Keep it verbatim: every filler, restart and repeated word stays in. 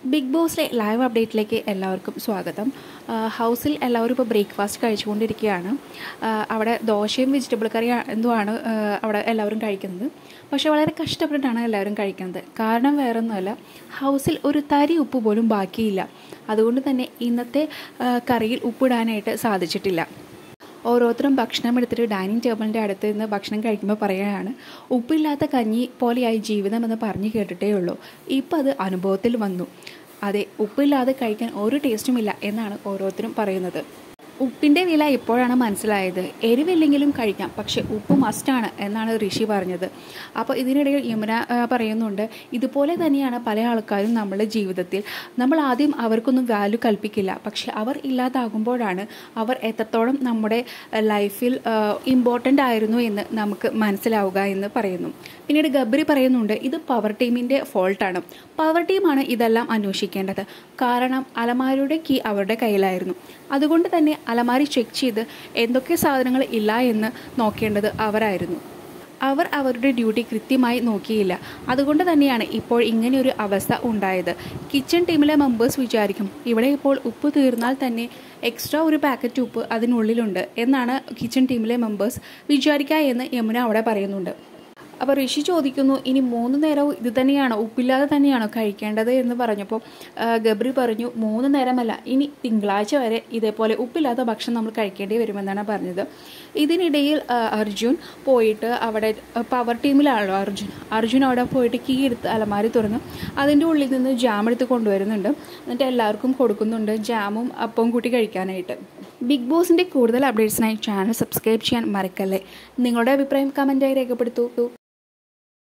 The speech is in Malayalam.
ബിഗ് ബോസിലെ ലൈവ് അപ്ഡേറ്റിലേക്ക് എല്ലാവർക്കും സ്വാഗതം. ഹൗസിൽ എല്ലാവരും ഇപ്പോൾ ബ്രേക്ക്ഫാസ്റ്റ് കഴിച്ചുകൊണ്ടിരിക്കുകയാണ്. അവിടെ ദോശയും വെജിറ്റബിൾ കറി എന്തുമാണ് അവിടെ എല്ലാവരും കഴിക്കുന്നത്. പക്ഷേ വളരെ കഷ്ടപ്പെട്ടിട്ടാണ് എല്ലാവരും കഴിക്കുന്നത്. കാരണം വേറൊന്നുമല്ല, ഹൗസിൽ ഒരു തരി ഉപ്പ് പോലും ബാക്കിയില്ല. അതുകൊണ്ട് തന്നെ ഇന്നത്തെ കറിയിൽ ഉപ്പിടാനായിട്ട് സാധിച്ചിട്ടില്ല. ഓരോരുത്തരും ഭക്ഷണം എടുത്തിട്ട് ഡൈനിങ് ടേബിളിൻ്റെ അടുത്ത് നിന്ന് ഭക്ഷണം കഴിക്കുമ്പോൾ പറയുകയാണ്, ഉപ്പില്ലാത്ത കഞ്ഞി പോലെയായി ജീവിതമെന്ന് പറഞ്ഞു കേട്ടിട്ടേ ഉള്ളൂ. ഇപ്പം അത് അനുഭവത്തിൽ വന്നു. അതെ, ഉപ്പില്ലാതെ കഴിക്കാൻ ഒരു ടേസ്റ്റുമില്ല എന്നാണ് ഓരോരുത്തരും പറയുന്നത്. ഉപ്പിൻ്റെ വില ഇപ്പോഴാണ് മനസ്സിലായത്. എരിവില്ലെങ്കിലും കഴിക്കാം, പക്ഷേ ഉപ്പ് മസ്റ്റാണ് എന്നാണ് ഋഷി പറഞ്ഞത്. അപ്പോൾ ഇതിനിടയിൽ യമുന പറയുന്നുണ്ട്, ഇതുപോലെ തന്നെയാണ് പല ആൾക്കാരും നമ്മളുടെ ജീവിതത്തിൽ. നമ്മൾ ആദ്യം അവർക്കൊന്നും വാല്യൂ കൽപ്പിക്കില്ല, പക്ഷെ അവർ ഇല്ലാതാകുമ്പോഴാണ് അവർ എത്രത്തോളം നമ്മുടെ ലൈഫിൽ ഇമ്പോർട്ടൻ്റ് ആയിരുന്നു എന്ന് നമുക്ക് മനസ്സിലാവുക എന്ന് പറയുന്നു. പിന്നീട് ഗബ്രി പറയുന്നുണ്ട്, ഇത് പവർ ടീമിൻ്റെ ഫോൾട്ടാണ്. പവർ ടീമാണ് ഇതെല്ലാം അന്വേഷിക്കേണ്ടത്. കാരണം അലമാരയുടെ കീ അവരുടെ കയ്യിലായിരുന്നു. അതുകൊണ്ട് തന്നെ അലമാരി ചെക്ക് ചെയ്ത് എന്തൊക്കെ സാധനങ്ങൾ ഇല്ല എന്ന് നോക്കേണ്ടത് അവരായിരുന്നു. അവർ അവരുടെ ഡ്യൂട്ടി കൃത്യമായി നോക്കിയില്ല. അതുകൊണ്ട് തന്നെയാണ് ഇപ്പോൾ ഇങ്ങനെയൊരു അവസ്ഥ ഉണ്ടായത്. കിച്ചൺ ടീമിലെ മെമ്പേഴ്സ് വിചാരിക്കും, ഇവിടെ ഇപ്പോൾ ഉപ്പ് തീർന്നാൽ തന്നെ എക്സ്ട്രാ ഒരു പാക്കറ്റ് ഉപ്പ് അതിനുള്ളിലുണ്ട് എന്നാണ് കിച്ചൺ ടീമിലെ മെമ്പേഴ്സ് വിചാരിക്കുക എന്ന് യമുന അവിടെ പറയുന്നുണ്ട്. അപ്പോൾ ഋഷി ചോദിക്കുന്നു, ഇനി മൂന്ന് നേരവും ഇത് തന്നെയാണോ, ഉപ്പില്ലാതെ തന്നെയാണോ കഴിക്കേണ്ടത് എന്ന് പറഞ്ഞപ്പോൾ ഗബ്രി പറഞ്ഞു, മൂന്ന് നേരമല്ല, ഇനി തിങ്കളാഴ്ച വരെ ഇതേപോലെ ഉപ്പില്ലാത്ത ഭക്ഷണം നമ്മൾ കഴിക്കേണ്ടി വരുമെന്നാണ് പറഞ്ഞത്. ഇതിനിടയിൽ അർജുൻ പോയിട്ട് അവിടെ പവർ ടീമിലാണല്ലോ അർജുൻ അർജുൻ അവിടെ പോയിട്ട് കീ എടുത്ത് അലമാരി തുറന്ന് അതിൻ്റെ ഉള്ളിൽ നിന്ന് ജാം എടുത്ത് കൊണ്ടുവരുന്നുണ്ട്. എന്നിട്ട് എല്ലാവർക്കും കൊടുക്കുന്നുണ്ട്, ജാമും അപ്പവും കൂട്ടി കഴിക്കാനായിട്ട്. ബിഗ് ബോസിൻ്റെ കൂടുതൽ അപ്ഡേറ്റ്സിനായി ചാനൽ സബ്സ്ക്രൈബ് ചെയ്യാൻ മറക്കല്ലേ. നിങ്ങളുടെ അഭിപ്രായം കമൻറ്റായി രേഖപ്പെടുത്തൂ.